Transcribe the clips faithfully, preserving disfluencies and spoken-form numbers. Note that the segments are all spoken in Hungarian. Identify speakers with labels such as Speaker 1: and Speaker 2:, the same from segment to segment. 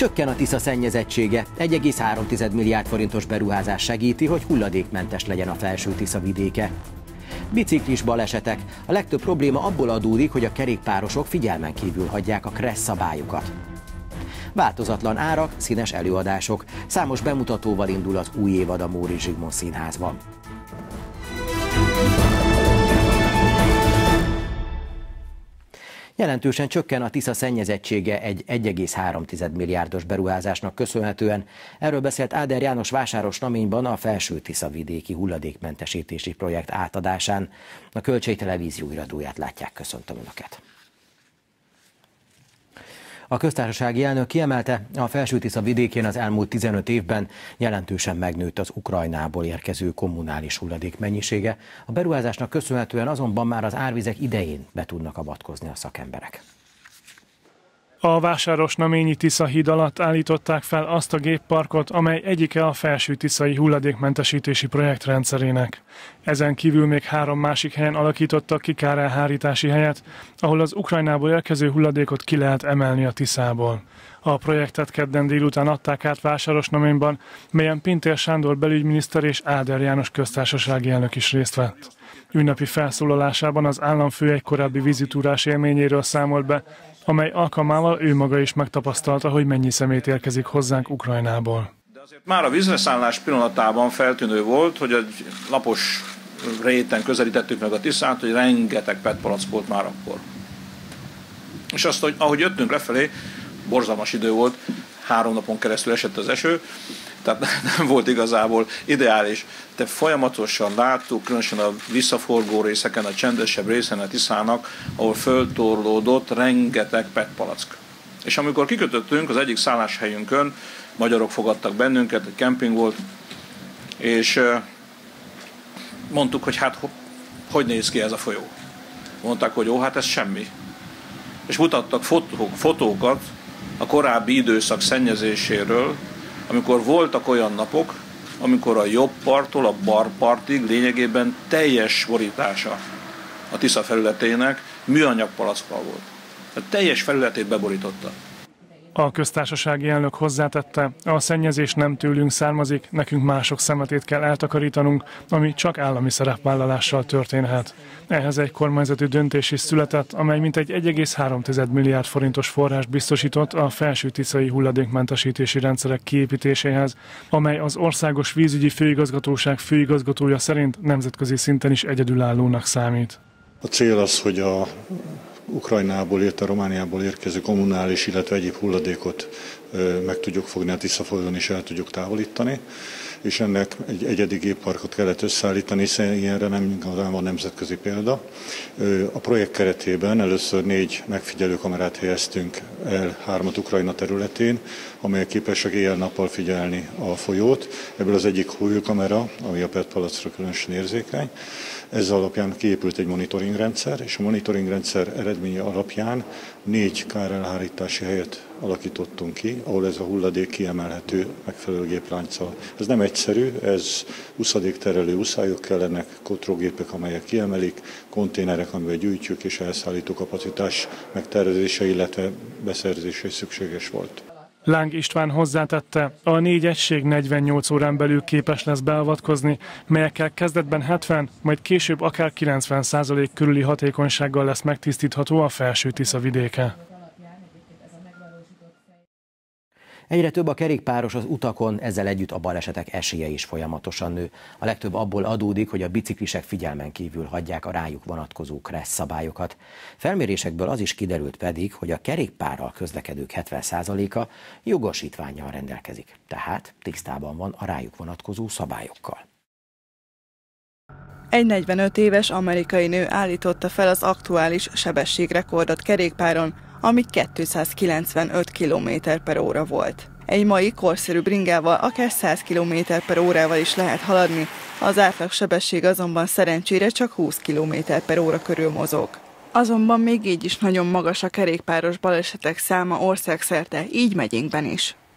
Speaker 1: Csökken a Tisza szennyezettsége, egy egész három milliárd forintos beruházás segíti, hogy hulladékmentes legyen a Felső Tisza vidéke. Biciklis balesetek. A legtöbb probléma abból adódik, hogy a kerékpárosok figyelmen kívül hagyják a kressz szabályokat. Változatlan árak, színes előadások. Számos bemutatóval indul az új évad a Móricz Zsigmond Színházban. Jelentősen csökken a Tisza szennyezettsége egy egy egész három milliárdos beruházásnak köszönhetően. Erről beszélt Áder János vásáros Naményban a Felső Tisza vidéki hulladékmentesítési projekt átadásán. A Kölcsei Televízió iradóját látják, köszöntöm Önöket. A köztársasági elnök kiemelte, a Felső Tisza vidékén az elmúlt tizenöt évben jelentősen megnőtt az Ukrajnából érkező kommunális hulladék mennyisége. A beruházásnak köszönhetően azonban már az árvizek idején be tudnak avatkozni a szakemberek.
Speaker 2: A Vásárosnaményi Tisza híd alatt állították fel azt a gépparkot, amely egyike a Felső Tiszai hulladékmentesítési projekt rendszerének. Ezen kívül még három másik helyen alakítottak ki kárelhárítási helyet, ahol az Ukrajnából érkező hulladékot ki lehet emelni a Tiszából. A projektet kedden délután adták át Vásárosnaményban, melyen Pintér Sándor belügyminiszter és Áder János köztársasági elnök is részt vett. Ünnepi felszólalásában az államfő egy korábbi vizitúrás élményéről számolt be, amely alkalmával ő maga is megtapasztalta, hogy mennyi szemét érkezik hozzánk Ukrajnából.
Speaker 3: De azért már a vízleszállás pillanatában feltűnő volt, hogy egy lapos réten közelítettük meg a Tiszát, hogy rengeteg pé e té palack volt már akkor. És azt, hogy ahogy jöttünk lefelé, borzalmas idő volt, három napon keresztül esett az eső, tehát nem volt igazából ideális, de folyamatosan láttuk, különösen a visszaforgó részeken, a csendesebb részen a Tiszának, ahol föltorlódott rengeteg pé e té palack. És amikor kikötöttünk az egyik szálláshelyünkön, magyarok fogadtak bennünket, egy kemping volt, és mondtuk, hogy hát hogy néz ki ez a folyó. Mondták, hogy jó, hát ez semmi. És mutattak fotók, fotókat a korábbi időszak szennyezéséről, amikor voltak olyan napok, amikor a jobb parttól a bal partig lényegében teljes borítása a Tisza felületének műanyag palackkal volt. A teljes felületét beborította.
Speaker 2: A köztársasági elnök hozzátette, a szennyezés nem tőlünk származik, nekünk mások szemetét kell eltakarítanunk, ami csak állami szerepvállalással történhet. Ehhez egy kormányzati döntés is született, amely mintegy egy egész három milliárd forintos forrást biztosított a Felső Tiszai hulladékmentesítési rendszerek kiépítéséhez, amely az Országos Vízügyi Főigazgatóság főigazgatója szerint nemzetközi szinten is egyedülállónak számít.
Speaker 4: A cél az, hogy a Ukrajnából, illetve Romániából érkező kommunális, illetve egyéb hulladékot meg tudjuk fogni a Tisza folyón és el tudjuk távolítani, és ennek egy egyedi gépparkot kellett összeállítani, hiszen ilyenre nem igazán van nemzetközi példa. A projekt keretében először négy megfigyelő kamerát helyeztünk el hármat Ukrajna területén, amelyek képesek éjjel-nappal figyelni a folyót. Ebből az egyik hújkamera, ami a pé e té palacra különösen érzékeny. Ez alapján kiépült egy monitoringrendszer, és a monitoringrendszer eredménye alapján négy kárelhárítási helyet alakítottunk ki, ahol ez a hulladék kiemelhető megfelelő géplánccal. Ez nem egyszerű, ez úszadékterelő úszályok kellenek, kotrógépek, amelyek kiemelik, konténerek, amivel gyűjtjük, és elszállító kapacitás megtervezése, illetve beszerzése is szükséges volt.
Speaker 2: Láng István hozzátette, a négy egység negyvennyolc órán belül képes lesz beavatkozni, melyekkel kezdetben hetven, majd később akár kilencven százalék körüli hatékonysággal lesz megtisztítható a Felső Tisza vidéke.
Speaker 1: Egyre több a kerékpáros az utakon, ezzel együtt a balesetek esélye is folyamatosan nő. A legtöbb abból adódik, hogy a biciklisek figyelmen kívül hagyják a rájuk vonatkozó kressz szabályokat. Felmérésekből az is kiderült pedig, hogy a kerékpárral közlekedők hetven százaléka jogosítvánnyal rendelkezik, tehát tisztában van a rájuk vonatkozó szabályokkal.
Speaker 5: Egy negyvenöt éves amerikai nő állította fel az aktuális sebességrekordot kerékpáron, ami kétszázkilencvenöt kilométer per óra volt. Egy mai korszerű bringával akár száz kilométer per órával is lehet haladni, az átlagsebesség azonban szerencsére csak húsz kilométer per óra körül mozog. Azonban még így is nagyon magas a kerékpáros balesetek száma országszerte, így megyénkben is.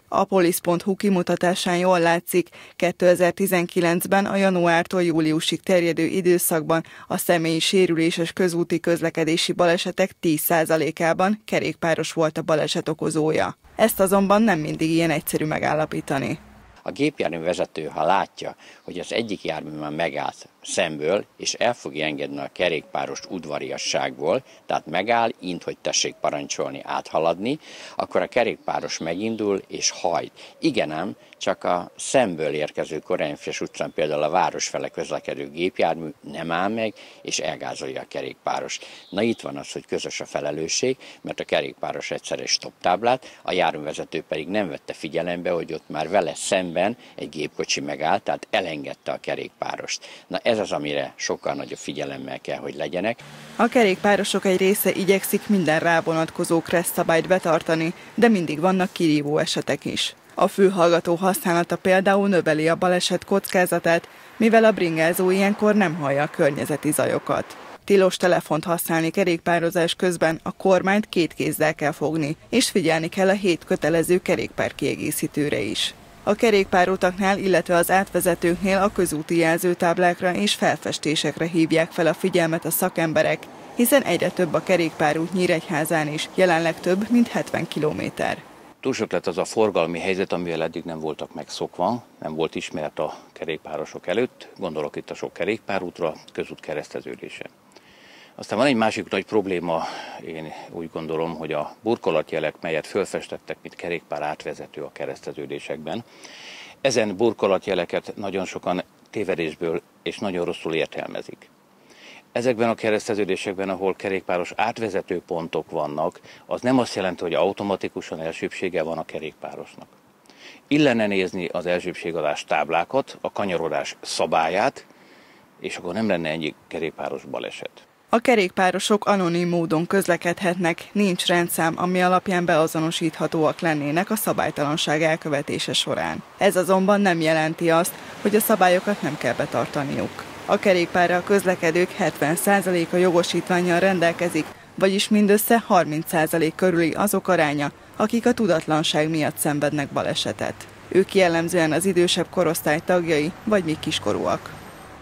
Speaker 5: A polisz pont hu kimutatásán jól látszik, kétezer-tizenkilencben a januártól júliusig terjedő időszakban a személyi sérüléses közúti közlekedési balesetek tíz százalékában kerékpáros volt a baleset okozója. Ezt azonban nem mindig ilyen egyszerű megállapítani.
Speaker 6: A gépjármű vezető, ha látja, hogy az egyik jármű már megállt szemből, és el fogja engedni a kerékpárost udvariasságból, tehát megáll, int, hogy tessék parancsolni, áthaladni, akkor a kerékpáros megindul és hajt. Igen ám, csak a szemből érkező Koránymfes utcán például a város fele közlekedő gépjármű nem áll meg, és elgázolja a kerékpárost. Na itt van az, hogy közös a felelősség, mert a kerékpáros egyszer egy stop táblát, a járművezető pedig nem vette figyelembe, hogy ott már vele szemben egy gépkocsi megállt, tehát elengedte a kerékpárost. Na ez az, amire sokkal nagyobb figyelemmel kell, hogy legyenek.
Speaker 5: A kerékpárosok egy része igyekszik minden rávonatkozó kressz szabályt betartani, de mindig vannak kirívó esetek is. A fülhallgató használata például növeli a baleset kockázatát, mivel a bringázó ilyenkor nem hallja a környezeti zajokat. Tilos telefont használni kerékpározás közben, a kormányt két kézzel kell fogni, és figyelni kell a hét kötelező kerékpár kiegészítőre is. A kerékpárutaknál, illetve az átvezetőknél a közúti jelzőtáblákra és felfestésekre hívják fel a figyelmet a szakemberek, hiszen egyre több a kerékpárút Nyíregyházán is, jelenleg több, mint hetven kilométer.
Speaker 6: Túl sok lett az a forgalmi helyzet, amivel eddig nem voltak megszokva, nem volt ismert a kerékpárosok előtt, gondolok itt a sok kerékpárútra, közút kereszteződése. Aztán van egy másik nagy probléma, én úgy gondolom, hogy a burkolatjelek, melyet fölfestettek, mint kerékpár átvezető a kereszteződésekben, ezen burkolatjeleket nagyon sokan tévedésből és nagyon rosszul értelmezik. Ezekben a kereszteződésekben, ahol kerékpáros átvezető pontok vannak, az nem azt jelenti, hogy automatikusan elsőbbsége van a kerékpárosnak. Illene nézni az elsőbbségadás táblákat, a kanyarodás szabályát, és akkor nem lenne ennyi kerékpáros baleset.
Speaker 5: A kerékpárosok anonim módon közlekedhetnek, nincs rendszám, ami alapján beazonosíthatóak lennének a szabálytalanság elkövetése során. Ez azonban nem jelenti azt, hogy a szabályokat nem kell betartaniuk. A kerékpárral közlekedők hetven százaléka jogosítvánnyal rendelkezik, vagyis mindössze harminc százalék körüli azok aránya, akik a tudatlanság miatt szenvednek balesetet. Ők jellemzően az idősebb korosztály tagjai, vagy még kiskorúak.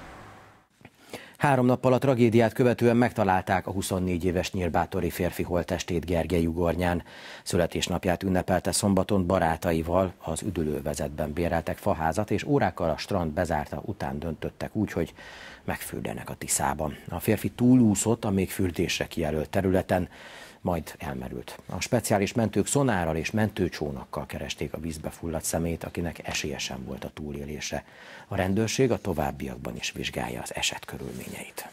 Speaker 1: Három nappal a tragédiát követően megtalálták a huszonnégy éves nyírbátori férfi holttestét Gergely-ugornyán. Születésnapját ünnepelte szombaton barátaival, az üdülővezetben béreltek faházat, és órákkal a strand bezárta után döntöttek úgy, hogy megfürdenek a Tiszában. A férfi túlúszott a még fürdésre kijelölt területen, majd elmerült. A speciális mentők szonárral és mentőcsónakkal keresték a vízbe fulladt személyt, akinek esélye sem volt a túlélésre. A rendőrség a továbbiakban is vizsgálja az eset körülményeit.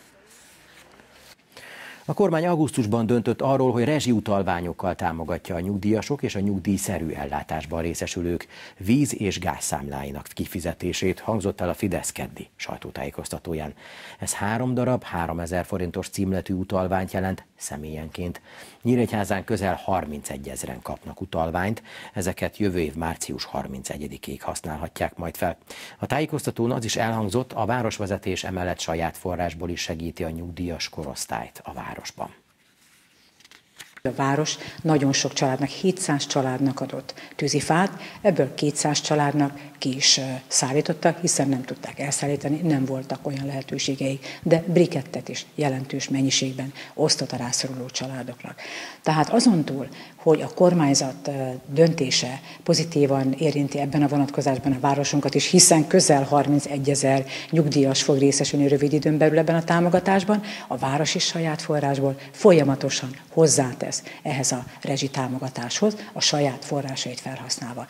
Speaker 1: A kormány augusztusban döntött arról, hogy rezsiutalványokkal támogatja a nyugdíjasok és a nyugdíjszerű ellátásban részesülők víz- és gázszámláinak kifizetését, hangzott el a Fidesz keddi sajtótájékoztatóján. Ez három darab, háromezer forintos címletű utalványt jelent személyenként. Nyíregyházán közel harmincegyezren kapnak utalványt, ezeket jövő év március harmincegyedikéig használhatják majd fel. A tájékoztatón az is elhangzott, a városvezetés emellett saját forrásból is segíti a nyugdíjas korosztályt a városban.
Speaker 7: A város nagyon sok családnak, hétszáz családnak adott tűzifát, ebből kétszáz családnak ki is szállítottak, hiszen nem tudták elszállítani, nem voltak olyan lehetőségeik, de brikettet is jelentős mennyiségben osztott a rászoruló családoknak. Tehát azon túl, hogy a kormányzat döntése pozitívan érinti ebben a vonatkozásban a városunkat is, hiszen közel harmincegyezer nyugdíjas fog részesülni rövid időn belül ebben a támogatásban, a város is saját forrásból folyamatosan hozzátesz ehhez a rezsitámogatáshoz, a saját forrásait felhasználva.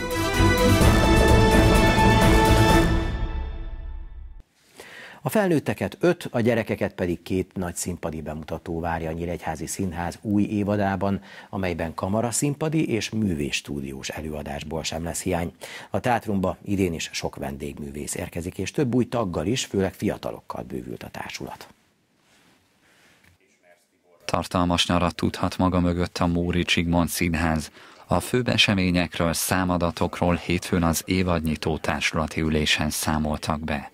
Speaker 1: A felnőtteket öt, a gyerekeket pedig két nagy színpadi bemutató várja a Nyíregyházi Színház új évadában, amelyben kamaraszínpadi és művészstúdiós előadásból sem lesz hiány. A teátrumba idén is sok vendégművész érkezik, és több új taggal is, főleg fiatalokkal bővült a társulat.
Speaker 8: Tartalmas nyarat tudhat maga mögött a Móri Zsigmond Színház. A főbb eseményekről, számadatokról hétfőn az évadnyitó társulati ülésen számoltak be.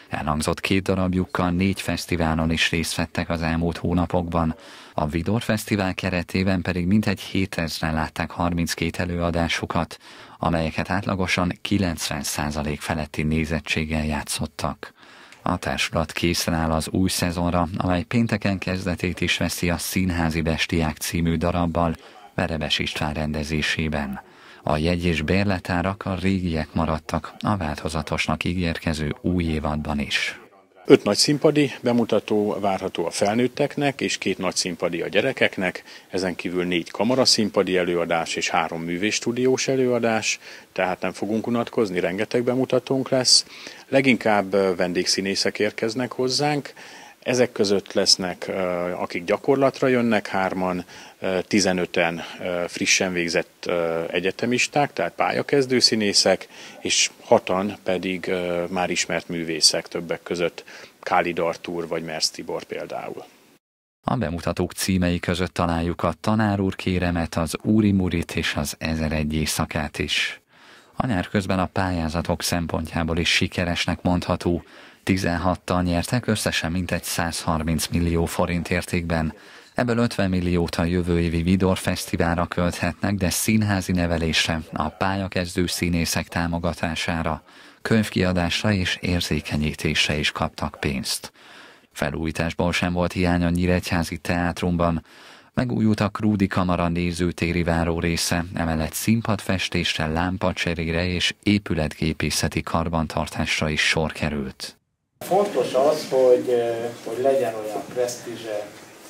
Speaker 8: Elhangzott két darabjukkal négy fesztiválon is részt vettek az elmúlt hónapokban. A Vidor Fesztivál keretében pedig mintegy hétezren látták harminckét előadásukat, amelyeket átlagosan kilencven százalék feletti nézettséggel játszottak. A társulat készen áll az új szezonra, amely pénteken kezdetét is veszi a Színházi Bestiák című darabbal, Verebes István rendezésében. A jegy- és bérletárak a régiek maradtak a változatosnak ígérkező új évadban is.
Speaker 9: Öt nagy színpadi bemutató várható a felnőtteknek, és két nagy színpadi a gyerekeknek, ezen kívül négy kamaraszínpadi előadás és három művészstúdiós előadás, tehát nem fogunk unatkozni, rengeteg bemutatónk lesz. Leginkább vendégszínészek érkeznek hozzánk, ezek között lesznek, akik gyakorlatra jönnek, hárman, tizenöten frissen végzett egyetemisták, tehát pályakezdő színészek, és hatan pedig már ismert művészek, többek között Kálid Artúr vagy Mersz Tibor például.
Speaker 8: A bemutatók címei között találjuk a Tanár úr kéremet, az Úri Murit és az Ezeregy éjszakát is. A nyár közben a pályázatok szempontjából is sikeresnek mondható. tizenhattal nyertek összesen mintegy százharminc millió forint értékben. Ebből ötven milliót a jövő évi Vidor Fesztiválra költhetnek, de színházi nevelésre, a pályakezdő színészek támogatására, könyvkiadásra és érzékenyítésre is kaptak pénzt. Felújításból sem volt hiány a Nyíregyházi Teátrumban. Megújult a Krúdi Kamara nézőtéri váró része, emellett színpadfestésre, lámpacserére és épületgépészeti karbantartásra is sor került.
Speaker 10: Fontos az, hogy, hogy legyen olyan presztízse,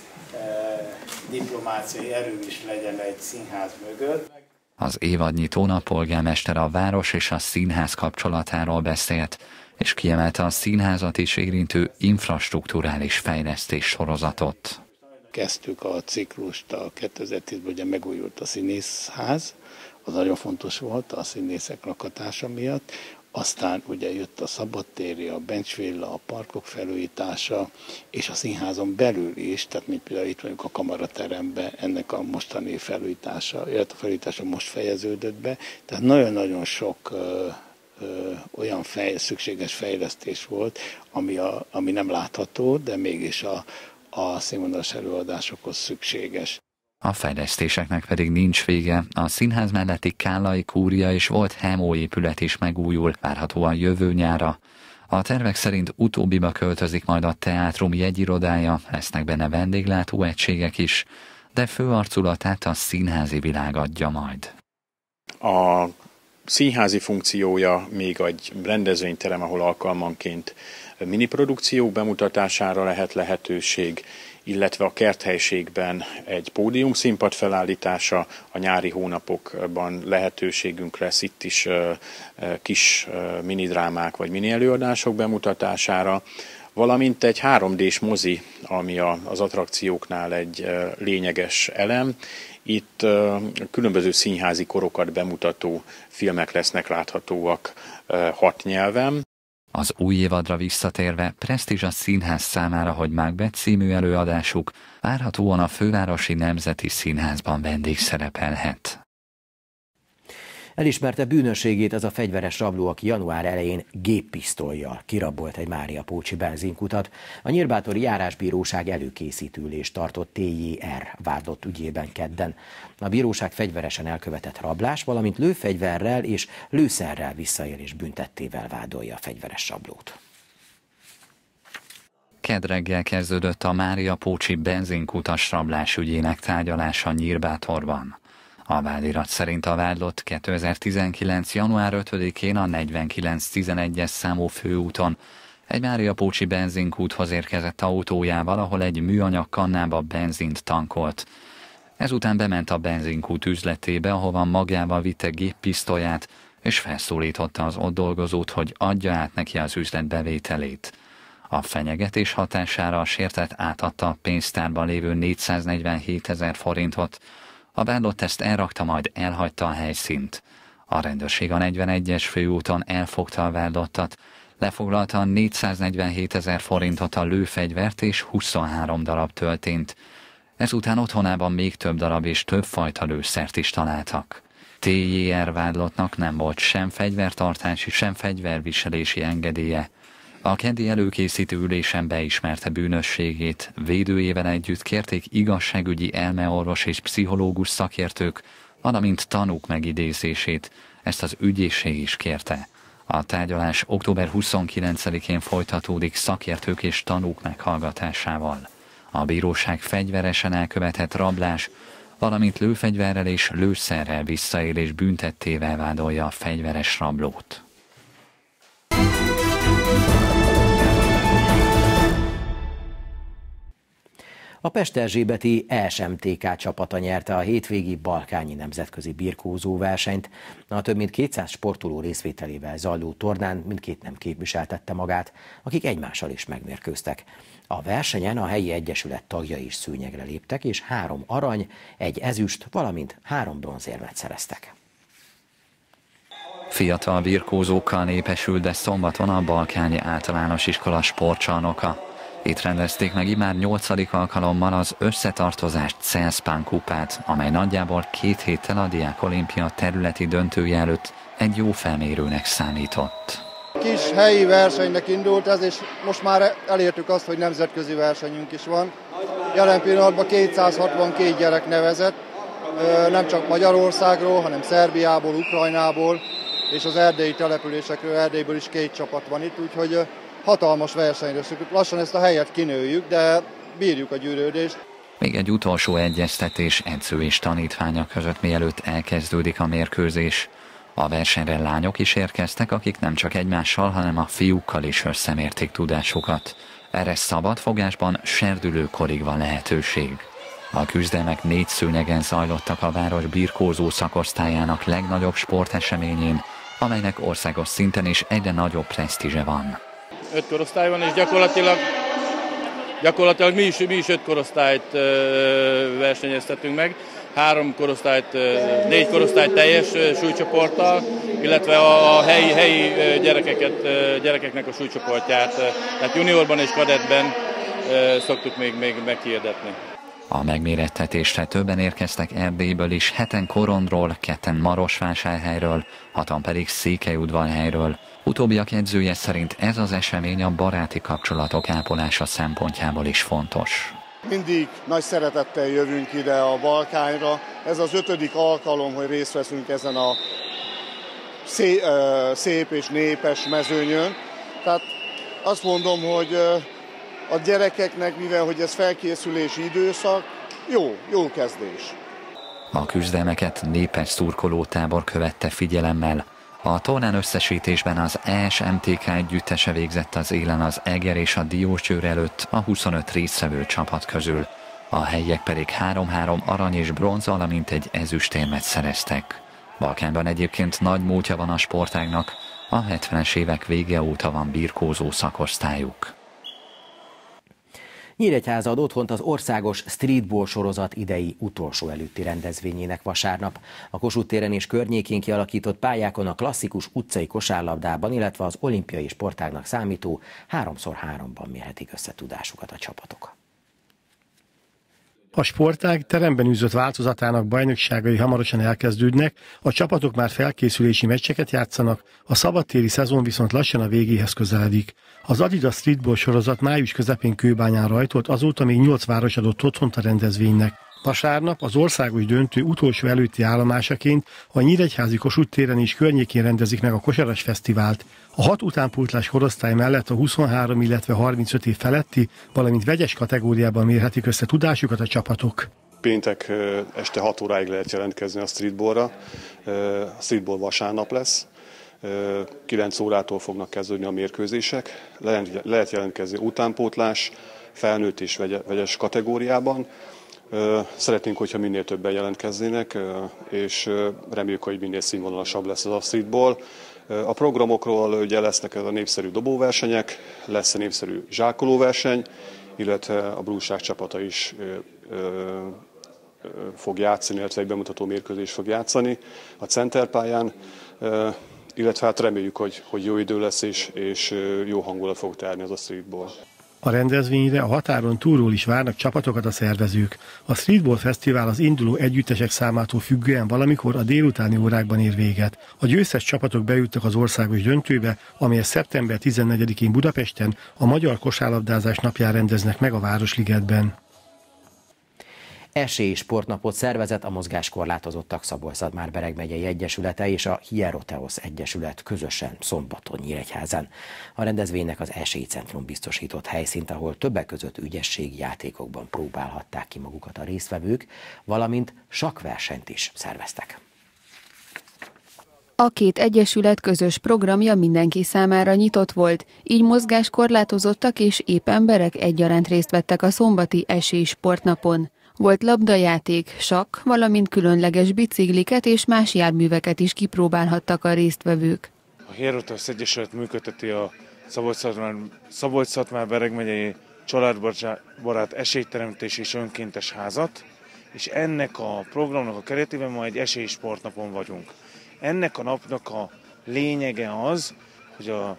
Speaker 10: diplomáciai erő is legyen egy színház mögött.
Speaker 8: Az évadnyitón a polgármester a város és a színház kapcsolatáról beszélt, és kiemelte a színházat is érintő infrastrukturális fejlesztés sorozatot.
Speaker 11: Kezdtük a ciklust a kétezer-tízben, ugye megújult a színészház, az nagyon fontos volt a színészek lakatása miatt. Aztán ugye jött a szabadtéri, a benchvilla, a parkok felújítása, és a színházon belül is, tehát mint például itt vagyunk a kamarateremben, ennek a mostani felújítása, illetve a felújítása most fejeződött be. Tehát nagyon-nagyon sok ö, ö, olyan fej, szükséges fejlesztés volt, ami, a, ami nem látható, de mégis a, a színvonalas előadásokhoz szükséges.
Speaker 8: A fejlesztéseknek pedig nincs vége. A színház melletti Kállai Kúria és volt Hemó épület is megújul, várhatóan jövő nyára. A tervek szerint utóbbiba költözik majd a teátrum jegyirodája, lesznek benne vendéglátó egységek is, de főarculatát a színházi világ adja majd.
Speaker 9: A színházi funkciója még egy rendezvényterem, ahol alkalmanként miniprodukciók bemutatására lehet lehetőség, illetve a kerthelyiségben egy pódium színpad felállítása, a nyári hónapokban lehetőségünk lesz itt is kis minidrámák vagy mini előadások bemutatására, valamint egy három dés mozi, ami az attrakcióknál egy lényeges elem. Itt különböző színházi korokat bemutató filmek lesznek láthatóak hat nyelven.
Speaker 8: Az új évadra visszatérve presztízs a színház számára, hogy Macbeth című előadásuk várhatóan a Fővárosi Nemzeti Színházban vendégszerepelhet.
Speaker 1: Elismerte bűnösségét az a fegyveres rabló, aki január elején géppisztollyal kirabolt egy máriapócsi benzinkutat. A Nyírbátori Járásbíróság előkészítülést tartott té jé er vádlott ügyében kedden. A bíróság fegyveresen elkövetett rablás, valamint lőfegyverrel és lőszerrel visszaélés büntettével vádolja a fegyveres rablót.
Speaker 8: Kedd reggel kezdődött a máriapócsi benzinkutas rablás ügyének tárgyalása Nyírbátorban. A vádirat szerint a vádlott kétezer-tizenkilenc. január ötödikén a negyvenkilenc tizenegyes számú főúton egy máriapócsi benzinkúthoz érkezett autójával, ahol egy műanyag kannába benzint tankolt. Ezután bement a benzinkút üzletébe, ahova magával vitte géppisztolyát, és felszólította az ott dolgozót, hogy adja át neki az üzlet bevételét. A fenyegetés hatására a sértett átadta a pénztárban lévő négyszáznegyvenhét ezer forintot, a vádlott ezt elrakta, majd elhagyta a helyszínt. A rendőrség a negyvenegyes főúton elfogta a vádlottat, lefoglalta a négyszáznegyvenhét ezer forintot, a lőfegyvert és huszonhárom darab töltényt. Ezután otthonában még több darab és több fajta lőszert is találtak. té jé er vádlottnak nem volt sem fegyvertartási, sem fegyverviselési engedélye. A keddi előkészítő ülésen beismerte bűnösségét, védőjével együtt kérték igazságügyi elmeorvos és pszichológus szakértők, valamint tanúk megidézését, ezt az ügyészség is kérte. A tárgyalás október huszonkilencedikén folytatódik szakértők és tanúk meghallgatásával. A bíróság fegyveresen elkövetett rablás, valamint lőfegyverrel és lőszerrel visszaélés büntettével vádolja a fegyveres rablót.
Speaker 1: A pesterzsébeti E S M T K csapata nyerte a hétvégi balkányi nemzetközi birkózó versenyt. A több mint kétszáz sportoló részvételével zajló tornán mindkét nem képviseltette magát, akik egymással is megmérkőztek. A versenyen a helyi egyesület tagjai is szőnyegre léptek, és három arany, egy ezüst, valamint három bronzérmet szereztek.
Speaker 8: Fiatal birkózókkal népesült, de szombaton a Balkányi Általános Iskola sportcsarnoka. Itt rendezték meg immár nyolcadik alkalommal az összetartozást Celspán kupát, amely nagyjából két héttel a Diák Olimpia területi döntője előtt egy jó felmérőnek számított.
Speaker 12: Kis helyi versenynek indult ez, és most már elértük azt, hogy nemzetközi versenyünk is van. Jelen pillanatban kétszázhatvankét gyerek nevezett, nem csak Magyarországról, hanem Szerbiából, Ukrajnából, és az erdélyi településekről, Erdélyből is két csapat van itt, úgyhogy hatalmas versenyre szükünk. Lassan ezt a helyet kinőjük, de bírjuk a gyűrődést.
Speaker 8: Még egy utolsó egyeztetés edző és tanítványa között, mielőtt elkezdődik a mérkőzés. A versenyre lányok is érkeztek, akik nem csak egymással, hanem a fiúkkal is összemérték tudásukat. Erre szabadfogásban serdülőkorig van lehetőség. A küzdelmek négy szőnyegen zajlottak a város birkózó szakosztályának legnagyobb sporteseményén, amelynek országos szinten is egyre nagyobb presztízse van.
Speaker 13: Öt korosztály van, és gyakorlatilag, gyakorlatilag mi, is, mi is öt korosztályt versenyeztetünk meg. Három korosztályt, négy korosztály teljes súlycsoporttal, illetve a helyi, helyi gyerekeket, gyerekeknek a súlycsoportját, tehát juniorban és kadettben szoktuk még, még meghirdetni.
Speaker 8: A megmérettetésre többen érkeztek Erdélyből is, heten Korondról, ketten Marosvásárhelyről, hatan pedig Székelyudvarhelyről. Utóbbiak edzője szerint ez az esemény a baráti kapcsolatok ápolása szempontjából is fontos.
Speaker 12: Mindig nagy szeretettel jövünk ide a Balkányra. Ez az ötödik alkalom, hogy részt veszünk ezen a szép és népes mezőnyön. Tehát azt mondom, hogy a gyerekeknek, mivel hogy ez felkészülési időszak, jó, jó kezdés.
Speaker 8: A küzdelmeket népes szurkolótábor követte figyelemmel. A tornán összesítésben az E S M T K együttese végzett az élen az Eger és a Diósgyőr előtt a huszonöt résztvevő csapat közül. A helyiek pedig három-három arany és bronz, valamint egy ezüstérmet szereztek. Balkánban egyébként nagy múltja van a sportágnak, a hetvenes évek vége óta van birkózó szakosztályuk.
Speaker 1: Nyíregyháza ad otthont az országos streetball sorozat idei utolsó előtti rendezvényének vasárnap. A Kossuth téren és környékén kialakított pályákon a klasszikus utcai kosárlabdában, illetve az olimpiai sportágnak számító háromszor háromban mérhetik össze tudásukat a csapatok.
Speaker 14: A sportág teremben űzött változatának bajnokságai hamarosan elkezdődnek, a csapatok már felkészülési meccseket játszanak, a szabadtéri szezon viszont lassan a végéhez közeledik. Az Adidas Streetball sorozat május közepén Kőbányán rajtolt, azóta még nyolc város adott otthont a rendezvénynek. Vasárnap az országos döntő utolsó előtti állomásaként a nyíregyházi Kossuth téren és környékén rendezik meg a kosaras fesztivált. A hat utánpótlás korosztály mellett a huszonhárom, illetve harmincöt év feletti, valamint vegyes kategóriában mérhetik össze tudásukat a csapatok.
Speaker 15: Péntek este hat óráig lehet jelentkezni a streetballra. A streetball vasárnap lesz. kilenc órától fognak kezdődni a mérkőzések. Lehet jelentkezni utánpótlás, felnőtt és vegyes kategóriában. Szeretnénk, hogyha minél többen jelentkeznének, és reméljük, hogy minél színvonalasabb lesz az a streetball. A programokról ugye lesznek ez a népszerű dobóversenyek, lesz a népszerű zsákolóverseny, illetve a Brúság csapata is fog játszani, illetve egy bemutató mérkőzés fog játszani a centerpályán, illetve hát reméljük, hogy, hogy jó idő lesz és, és jó hangulat fog terni az a streetball.
Speaker 14: A rendezvényre a határon túlról is várnak csapatokat a szervezők. A Streetball Fesztivál az induló együttesek számától függően valamikor a délutáni órákban ér véget. A győztes csapatok bejutnak az országos döntőbe, amelyet szeptember tizennegyedikén Budapesten a Magyar Kosárlabdázás napján rendeznek meg a Városligetben.
Speaker 1: Esélyi sportnapot szervezett a Mozgáskorlátozottak Szabolcs-Szatmár-Bereg megyei egyesülete és a Hieroteosz Egyesület közösen szombaton Nyíregyházán. A rendezvénynek az Esélycentrum biztosított helyszínt, ahol többek között ügyességi játékokban próbálhatták ki magukat a résztvevők, valamint sakkversenyt is szerveztek.
Speaker 16: A két egyesület közös programja mindenki számára nyitott volt, így mozgáskorlátozottak és épp emberek egyaránt részt vettek a szombati Esélyi sportnapon. Volt labdajáték, sakk, valamint különleges bicikliket és más járműveket is kipróbálhattak a résztvevők.
Speaker 17: A Hieroteosz Egyesület működteti a Szabolcs-Szatmár-Bereg megyei családbarát esélyteremtés és önkéntes házat, és ennek a programnak a keretében ma egy esélyi sportnapon vagyunk. Ennek a napnak a lényege az, hogy a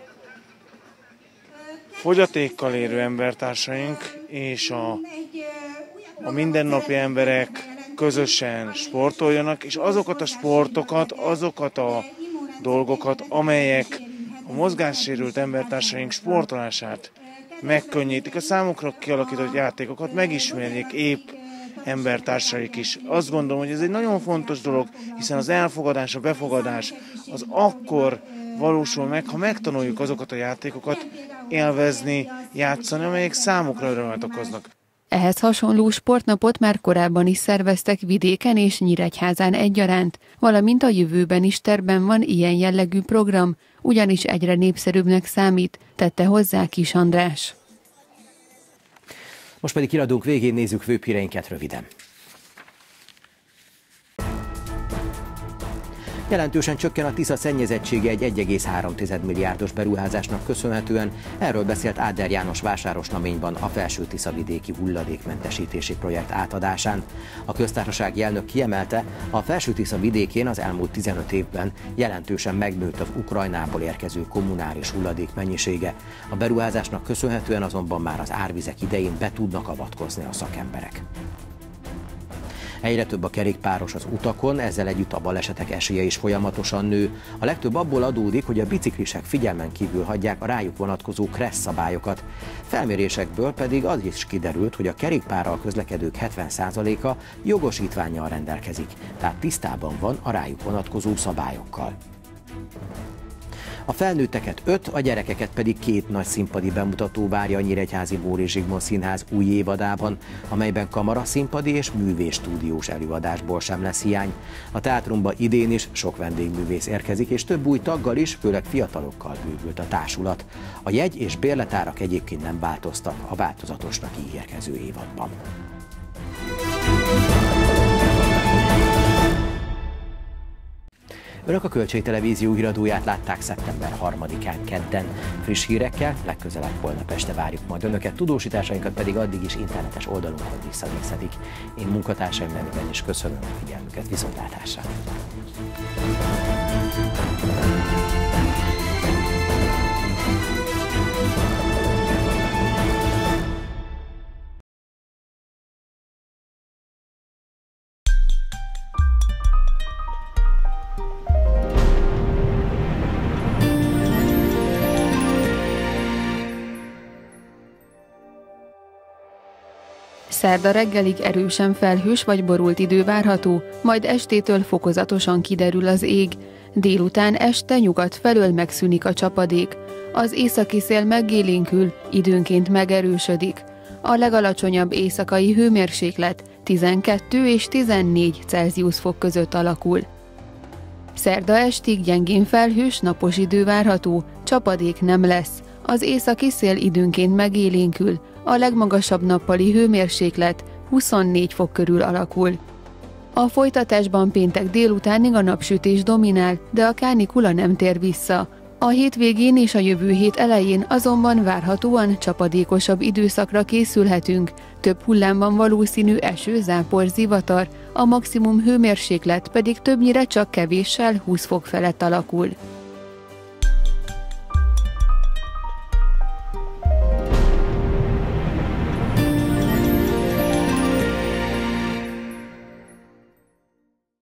Speaker 17: fogyatékkal élő embertársaink és a a mindennapi emberek közösen sportoljanak, és azokat a sportokat, azokat a dolgokat, amelyek a mozgássérült embertársaink sportolását megkönnyítik, a számukra kialakított játékokat megismerjék épp embertársaik is. Azt gondolom, hogy ez egy nagyon fontos dolog, hiszen az elfogadás, a befogadás az akkor valósul meg, ha megtanuljuk azokat a játékokat élvezni, játszani, amelyek számukra örömet okoznak.
Speaker 16: Ehhez hasonló sportnapot már korábban is szerveztek Vidéken és Nyíregyházán egyaránt, valamint a jövőben is tervben van ilyen jellegű program, ugyanis egyre népszerűbbnek számít, tette hozzá Kis András.
Speaker 1: Most pedig kiradunk végén nézzük főbb-híreinket röviden. Jelentősen csökken a Tisza szennyezettsége egy egy egész három milliárdos beruházásnak köszönhetően, erről beszélt Áder János Vásárosnaményban a Felső-Tiszavidéki hulladékmentesítési projekt átadásán. A köztársasági elnök kiemelte, a Felső-Tisza vidékén az elmúlt tizenöt évben jelentősen megnőtt az Ukrajnából érkező kommunális hulladék mennyisége. A beruházásnak köszönhetően azonban már az árvizek idején be tudnak avatkozni a szakemberek. Egyre több a kerékpáros az utakon, ezzel együtt a balesetek esélye is folyamatosan nő. A legtöbb abból adódik, hogy a biciklisek figyelmen kívül hagyják a rájuk vonatkozó kressz szabályokat. Felmérésekből pedig az is kiderült, hogy a kerékpárral közlekedők hetven százaléka jogosítvánnyal rendelkezik, tehát tisztában van a rájuk vonatkozó szabályokkal. A felnőtteket öt, a gyerekeket pedig két nagy színpadi bemutató várja a Nyíregyházi Móricz Zsigmond Színház új évadában, amelyben kamaraszínpadi és művészstúdiós előadásból sem lesz hiány. A teátrumba idén is sok vendégművész érkezik, és több új taggal is, főleg fiatalokkal bővült a társulat. A jegy- és bérletárak egyébként nem változtak a változatosnak ígérkező évadban. Önök a Kölcsei Televízió híradóját látták szeptember harmadikán kedden. Friss hírekkel legközelebb holnap este várjuk majd Önöket, tudósításainkat pedig addig is internetes oldalunkon visszanézhetik. Én munkatársaim nevében is köszönöm a figyelmüket, viszontlátásra!
Speaker 16: Szerda reggelig erősen felhős vagy borult idő várható, majd estétől fokozatosan kiderül az ég. Délután este nyugat felől megszűnik a csapadék. Az északi szél megélénkül, időnként megerősödik. A legalacsonyabb éjszakai hőmérséklet tizenkettő és tizennégy Celsius fok között alakul. Szerda estig gyengén felhős, napos idő várható, csapadék nem lesz. Az északi szél időnként megélénkül, a legmagasabb nappali hőmérséklet huszonnégy fok körül alakul. A folytatásban péntek délutánig a napsütés dominál, de a kánikula nem tér vissza. A hétvégén és a jövő hét elején azonban várhatóan csapadékosabb időszakra készülhetünk, több hullámban valószínű eső, zápor, zivatar, a maximum hőmérséklet pedig többnyire csak kevéssel húsz fok felett alakul.